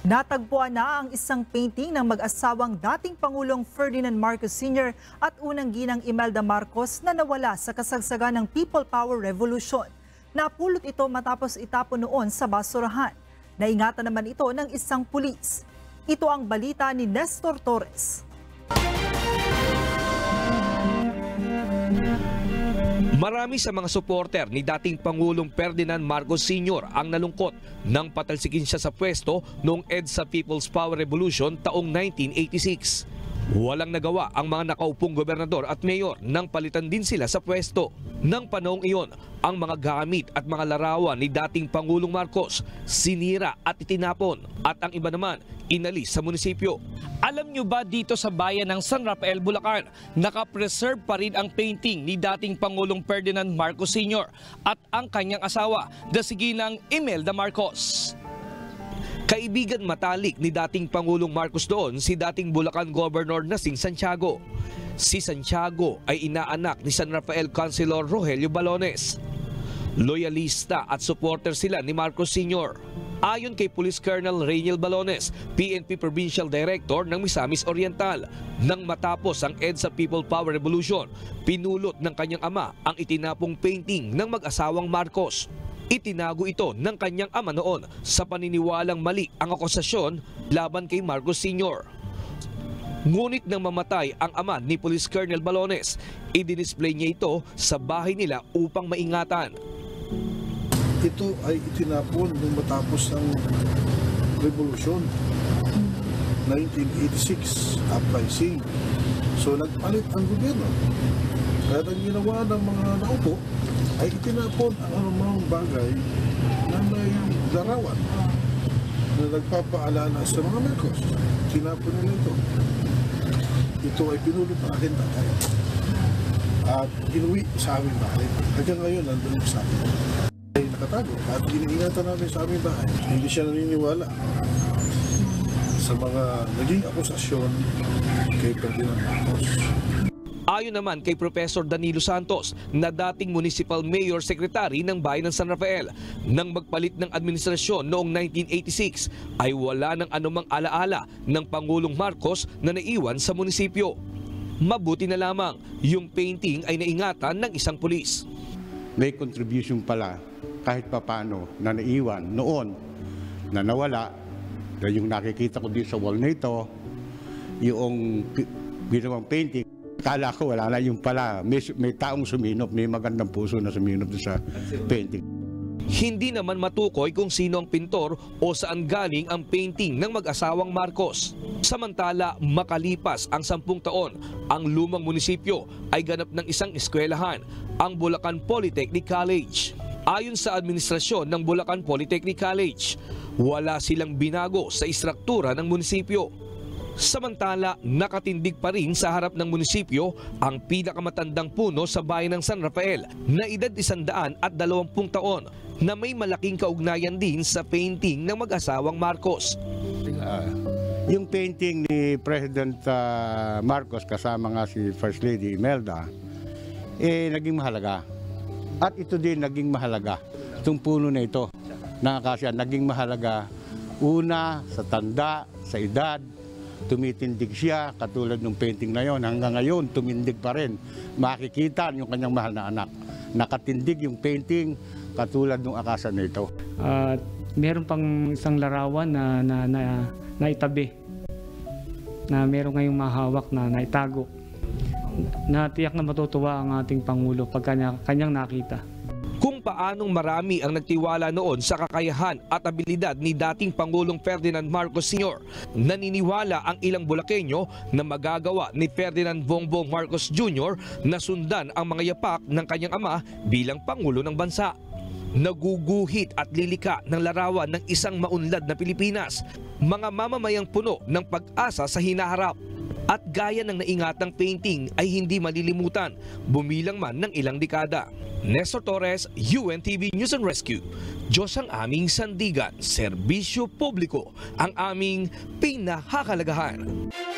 Natagpuan na ang isang painting ng mag-asawang dating Pangulong Ferdinand Marcos Sr. at unang ginang Imelda Marcos na nawala sa kasagsagan ng People Power Revolution. Napulot ito matapos itapon noon sa basurahan. Naingatan naman ito ng isang pulis. Ito ang balita ni Nestor Torres. Marami sa mga suporter ni dating Pangulong Ferdinand Marcos Sr. ang nalungkot nang patalsikin siya sa pwesto noong EDSA People's Power Revolution taong 1986. Walang nagawa ang mga nakaupong gobernador at mayor nang palitan din sila sa pwesto. Nang panahong iyon, ang mga gamit at mga larawan ni dating Pangulong Marcos sinira at itinapon at ang iba naman inalis sa munisipyo. Alam nyo ba dito sa bayan ng San Rafael, Bulacan, nakapreserve pa rin ang painting ni dating Pangulong Ferdinand Marcos Sr. at ang kanyang asawa, dasiginang Imelda Marcos. Kaibigan matalik ni dating Pangulong Marcos doon si dating Bulacan Governor Nasing Santiago. Si Santiago ay inaanak ni San Rafael Councilor Rogelio Balones. Loyalista at supporter sila ni Marcos Sr. Ayon kay Police Colonel Rainiel Balones, PNP Provincial Director ng Misamis Oriental, nang matapos ang EDSA People Power Revolution, pinulot ng kanyang ama ang itinapong painting ng mag-asawang Marcos. Itinago ito ng kanyang ama noon sa paniniwalang mali ang akusasyon laban kay Marcos Sr. Ngunit nang mamatay ang ama ni Police Colonel Balones, i-display niya ito sa bahay nila upang maingatan. Ito ay itinapon nung matapos ang revolusyon, 1986 uprising. So nagpalit ang gobyerno. Kaya ang ginawa ng mga naupo ay itinapon ang anumang bagay na may larawan na nagpapaalala sa mga Marcos. Tinapon nila ito. Ito ay pinulot ng aking tatay at inuwi sa aming bahay. Hanggang ngayon, nandun sa akin. Ay nakatago at iniingatan namin sa aming bahay. Hindi siya naniniwala sa mga naging akusasyon kay Ferdinand Marcos. Ayon naman kay Professor Danilo Santos na dating Municipal Mayor Secretary ng Bayan ng San Rafael, nang magpalit ng administrasyon noong 1986 ay wala ng anumang alaala ng Pangulong Marcos na naiwan sa munisipyo. Mabuti na lamang yung painting ay naingatan ng isang pulis. May contribution pala kahit papano na naiwan noon na nawala. Yung nakikita ko dito sa wall na ito, yung ginawang painting, kala ko wala na, yung pala may taong suminop, may magandang puso na suminop sa painting. Hindi naman matukoy kung sino ang pintor o saan galing ang painting ng mag-asawang Marcos. Samantala, makalipas ang 10 taon, ang lumang munisipyo ay ganap ng isang eskwelahan, ang Bulacan Polytechnic College. Ayon sa administrasyon ng Bulacan Polytechnic College, wala silang binago sa istruktura ng munisipyo. Samantala, nakatindig pa rin sa harap ng munisipyo ang pinakamatandang puno sa bayan ng San Rafael na edad 120 taon na may malaking kaugnayan din sa painting ng mag-asawang Marcos. Yung painting ni President Marcos kasama nga si First Lady Imelda, naging mahalaga. At ito din naging mahalaga. Itong puno na ito, nakakasya, naging mahalaga. Una, sa tanda, sa edad, tumitindig siya, katulad ng painting na yon. Hanggang ngayon, tumindig pa rin. Makikita yung kanyang mahal na anak. Nakatindig yung painting, katulad ng akasa na ito. Meron pang isang larawan na itabi, na meron ngayong mahawak na naitago. Natiyak na matutuwa ang ating Pangulo pag kanyang nakita. Kung paanong marami ang nagtiwala noon sa kakayahan at abilidad ni dating Pangulong Ferdinand Marcos Sr., naniniwala ang ilang Bulakenyo na magagawa ni Ferdinand Bongbong Marcos Jr. na sundan ang mga yapak ng kanyang ama bilang Pangulo ng bansa. Naguguhit at lilika ng larawan ng isang maunlad na Pilipinas, mga mamamayang puno ng pag-asa sa hinaharap. At gaya ng naingatang painting ay hindi malilimutan, bumilang man ng ilang dekada. Nestor Torres, UNTV News and Rescue. Diyos ang aming sandigan, serbisyo publiko ang aming pinahahalagahan.